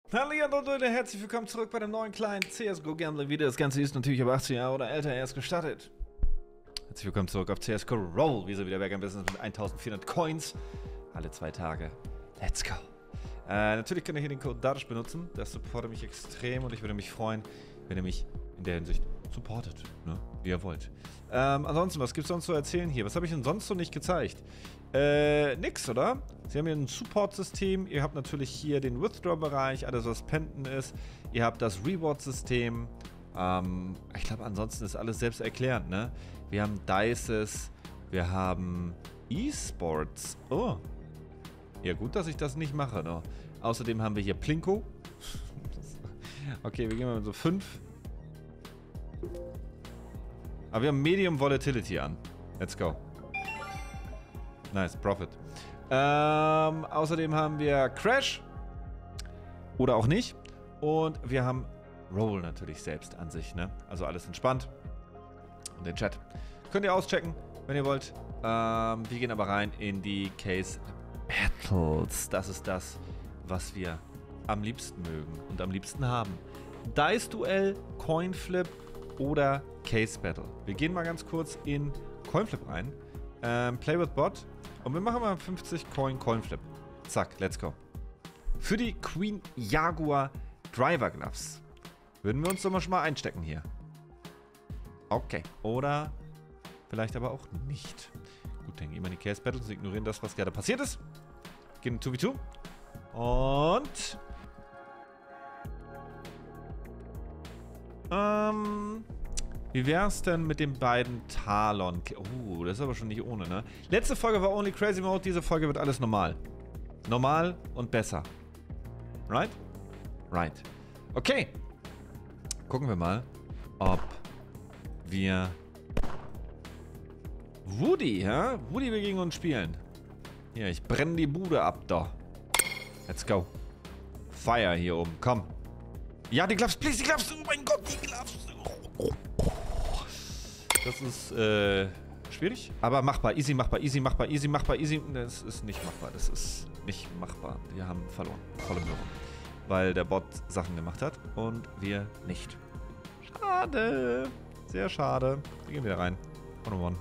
Hallo Leute, herzlich willkommen zurück bei dem neuen kleinen CSGO Gambling Video. Das Ganze ist natürlich ab 18 Jahre oder älter erst gestartet. Herzlich willkommen zurück auf CSGO Roll. Wir sind wieder back am Business mit 1400 Coins. Alle 2 Tage. Let's go. Natürlich könnt ihr hier den Code DARISH benutzen. Das supportet mich extrem und ich würde mich freuen, wenn ihr mich in der Hinsicht supportet, ne? Wie ihr wollt. Ansonsten, was gibt es sonst zu erzählen hier? Was habe ich denn sonst so nicht gezeigt? Nix, oder? Sie haben hier ein Support-System. Ihr habt natürlich hier den Withdraw-Bereich, alles was Spenden ist. Ihr habt das Reward-System. Ich glaube, ansonsten ist alles selbsterklärend, ne? Wir haben Dices. Wir haben E-Sports. Oh. Ja, gut, dass ich das nicht mache, ne? Außerdem haben wir hier Plinko. Okay, wir gehen mal mit so 5. Aber wir haben Medium Volatility an. Let's go. Nice, Profit. Außerdem haben wir Crash. Oder auch nicht. Und wir haben Roll natürlich selbst an sich, ne? Also alles entspannt. Und den Chat könnt ihr auschecken, wenn ihr wollt. Wir gehen aber rein in die Case Battles. Das ist das, was wir am liebsten mögen und am liebsten haben. Dice-Duell, Coinflip oder Case Battle. Wir gehen mal ganz kurz in Coinflip rein. Play with Bot. Und wir machen mal 50 Coinflip. Zack, let's go. Für die Queen Jaguar Driver Gloves würden wir uns doch mal schon mal einstecken hier. Okay. Oder vielleicht aber auch nicht. Gut, dann gehen wir in die Case Battles und ignorieren das, was gerade passiert ist. Gehen in 2v2. Und wie wär's denn mit den beiden Talon? Oh, das ist aber schon nicht ohne, ne? Letzte Folge war Only Crazy Mode, diese Folge wird alles normal. Normal und besser. Right? Right. Okay. Gucken wir mal, ob wir Woody, ja? Woody will gegen uns spielen. Hier, ich brenne die Bude ab, da. Let's go. Fire hier oben, komm. Ja, die Gloves, please, die Gloves. Oh mein Gott, die Gloves. Das ist, schwierig, aber machbar. Easy machbar, easy machbar, easy machbar, easy. Das ist nicht machbar, das ist nicht machbar. Wir haben verloren, volle Möhre. Weil der Bot Sachen gemacht hat und wir nicht. Schade. Sehr schade. Wir gehen wieder rein. 101.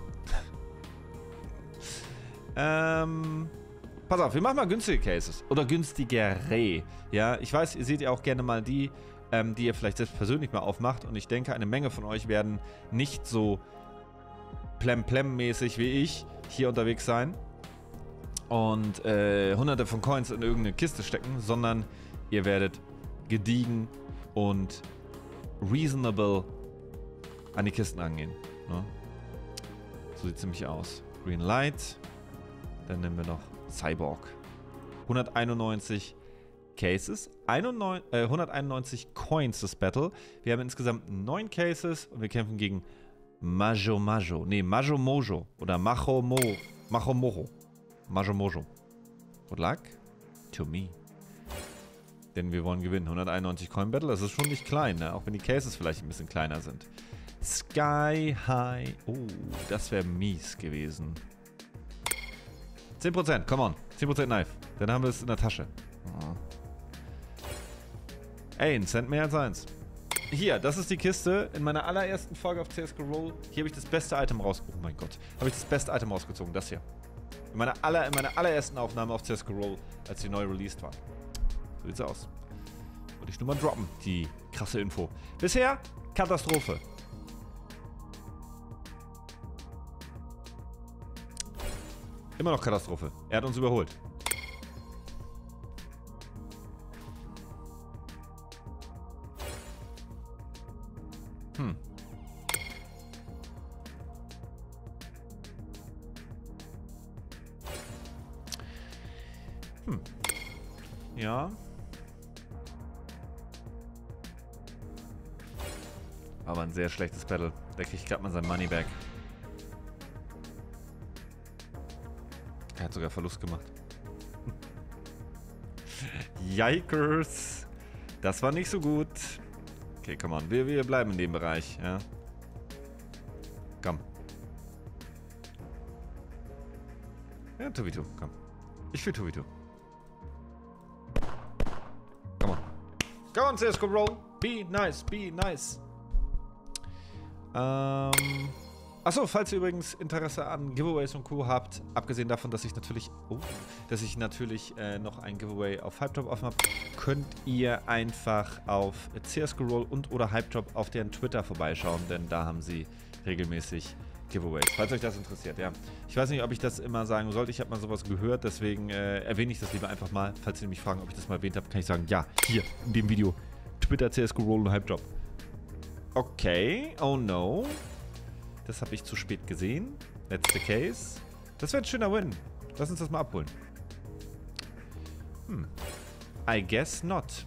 Pass auf, wir machen mal günstige Cases. Oder günstigere. Ja, ich weiß, ihr seht ja auch gerne mal die ihr vielleicht selbst persönlich mal aufmacht. Und ich denke, eine Menge von euch werden nicht so plem-plem-mäßig wie ich hier unterwegs sein und hunderte von Coins in irgendeine Kiste stecken, sondern ihr werdet gediegen und reasonable an die Kisten angehen. Ne? So sieht es nämlich aus. Green Light. Dann nehmen wir noch Cyborg. 191 Cases, 191 Coins das Battle. Wir haben insgesamt 9 Cases und wir kämpfen gegen Majo Majo. Ne, Majo Mojo. Oder Majo Mojo. Majo Mojo. Good luck to me. Denn wir wollen gewinnen. 191 Coin Battle, das ist schon nicht klein, ne? Auch wenn die Cases vielleicht ein bisschen kleiner sind. Sky High. Oh, das wäre mies gewesen. 10%, come on. 10% Knife. Dann haben wir es in der Tasche. Oh. Ey, ein Cent mehr als 1. Hier, das ist die Kiste. In meiner allerersten Folge auf CSGO Roll. Hier habe ich das beste Item rausgezogen. Oh mein Gott. Habe ich das beste Item rausgezogen. Das hier. In meiner allerersten Aufnahme auf CSGO Roll, als die neu released war. So sieht's aus. Wollte ich nur mal droppen, die krasse Info. Bisher, Katastrophe. Immer noch Katastrophe. Er hat uns überholt. Ja. Aber ein sehr schlechtes Battle. Da kriegt gerade mal sein Money back. Er hat sogar Verlust gemacht. Yikers. Das war nicht so gut. Okay, come on. Wir bleiben in dem Bereich, ja. Komm. Ja, 2v2, komm. Ich will 2v2. Come on. Come on, CSGO Roll. Be nice, be nice. Achso, falls ihr übrigens Interesse an Giveaways und Co. habt, abgesehen davon, dass ich natürlich, noch ein Giveaway auf Hypedrop offen habe, könnt ihr einfach auf CSGO Roll und oder Hypedrop auf deren Twitter vorbeischauen, denn da haben sie regelmäßig Giveaways, falls euch das interessiert, ja. Ich weiß nicht, ob ich das immer sagen sollte, ich habe mal sowas gehört, deswegen erwähne ich das lieber einfach mal. Falls ihr mich fragen, ob ich das mal erwähnt habe, kann ich sagen, ja, hier, in dem Video. Twitter, CSGO Roll und Hypedrop. Okay, oh no. Das habe ich zu spät gesehen. That's the case. Das wäre ein schöner Win. Lass uns das mal abholen. I guess not.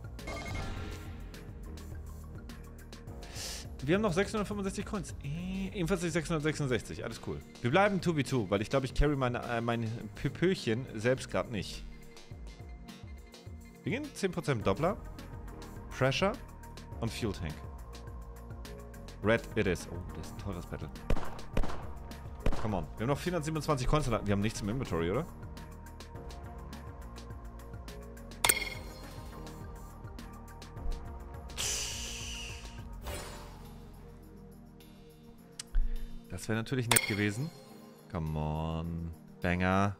Wir haben noch 665 Coins. Ebenfalls 666. Alles cool. Wir bleiben 2v2, weil ich glaube, ich carry mein Pöpöchen selbst gerade nicht. Wir gehen 10% Doppler, Pressure und Fuel Tank. Red it is. Oh, das ist ein teures Battle. Come on. Wir haben noch 427 Coins. Wir haben nichts im Inventory, oder? Das wäre natürlich nett gewesen. Come on. Banger.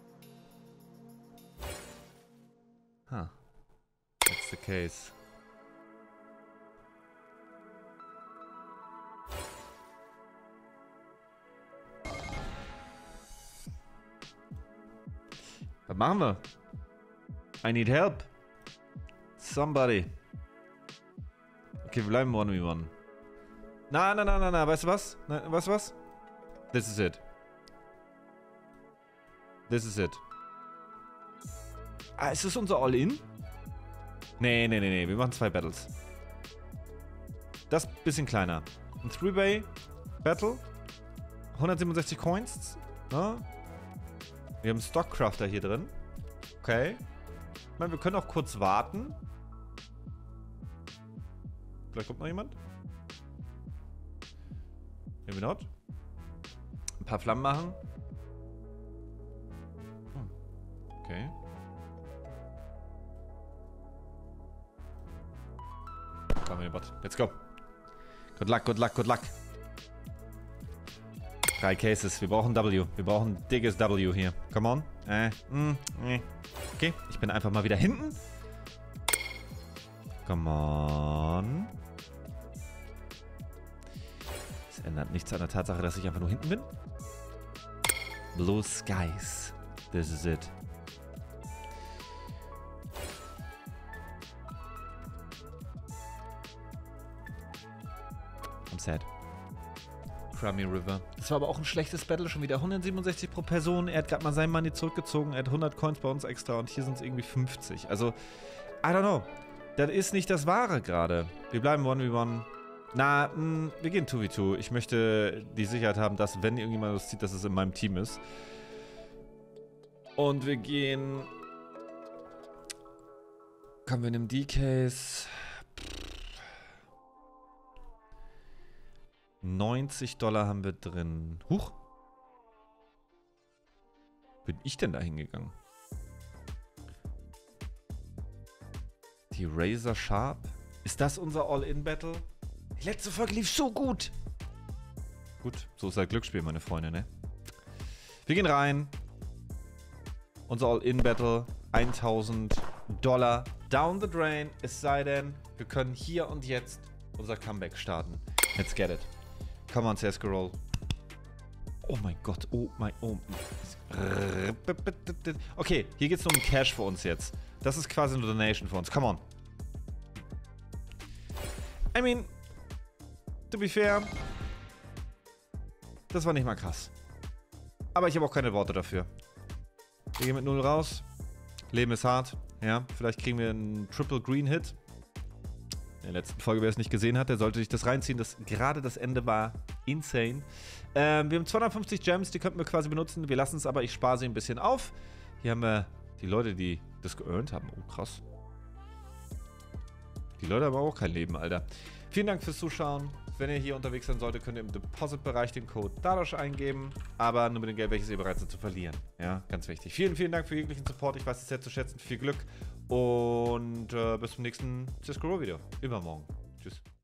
Huh. That's the case. Was machen wir? I need help. Somebody. Okay, wir bleiben 1v1. Na, weißt du was? Weißt du was? This is it. This is it. Ah, ist das unser All-In? Nee. Wir machen 2 Battles. Das bisschen kleiner. Ein 3-Way Battle. 167 Coins. Ne? Wir haben Stockcrafter hier drin. Okay. Ich meine, wir können auch kurz warten. Vielleicht kommt noch jemand. Maybe not. Ein paar Flammen machen. Okay. Komm, let's go. Good luck, good luck, good luck. 3 Cases. Wir brauchen W. Wir brauchen ein dickes W hier. Come on. Okay, ich bin einfach mal wieder hinten. Come on. Das ändert nichts an der Tatsache, dass ich einfach nur hinten bin. Blue Skies. This is it. I'm sad. Crummy River. Das war aber auch ein schlechtes Battle, schon wieder 167 pro Person. Er hat gerade mal sein Money zurückgezogen. Er hat 100 Coins bei uns extra und hier sind es irgendwie 50. Also, I don't know. Das ist nicht das Wahre gerade. Wir bleiben 1v1. Na, wir gehen 2v2. Ich möchte die Sicherheit haben, dass, wenn irgendjemand das zieht, dass es in meinem Team ist. Und wir gehen... Kommen wir in einem D-Case... $90 haben wir drin. Huch. Bin ich denn da hingegangen? Die Razor Sharp. Ist das unser All-In-Battle? Die letzte Folge lief so gut. Gut, so ist halt Glücksspiel, meine Freunde, ne? Wir gehen rein. Unser All-In-Battle. $1000 down the drain. Es sei denn, wir können hier und jetzt unser Comeback starten. Let's get it. Come on, CSGO Roll. Oh mein Gott. Oh. Okay, hier geht es nur um Cash für uns jetzt. Das ist quasi eine Donation für uns. Come on. I mean, to be fair, das war nicht mal krass. Aber ich habe auch keine Worte dafür. Wir gehen mit 0 raus. Leben ist hart. Ja, vielleicht kriegen wir einen Triple Green Hit. In der letzten Folge, wer es nicht gesehen hat, der sollte sich das reinziehen. Gerade das Ende war insane. Wir haben 250 Gems, die könnten wir quasi benutzen. Wir lassen es aber, ich spare sie ein bisschen auf. Hier haben wir die Leute, die das geearnt haben. Oh, krass. Die Leute haben auch kein Leben, Alter. Vielen Dank fürs Zuschauen. wenn ihr hier unterwegs sein solltet, könnt ihr im Deposit-Bereich den Code DADOSH eingeben, aber nur mit dem Geld, welches ihr bereit seid zu verlieren. Ja, ganz wichtig. Vielen, vielen Dank für jeglichen Support. Ich weiß es sehr zu schätzen. Viel Glück und bis zum nächsten Cisco Row Video. Übermorgen. Tschüss.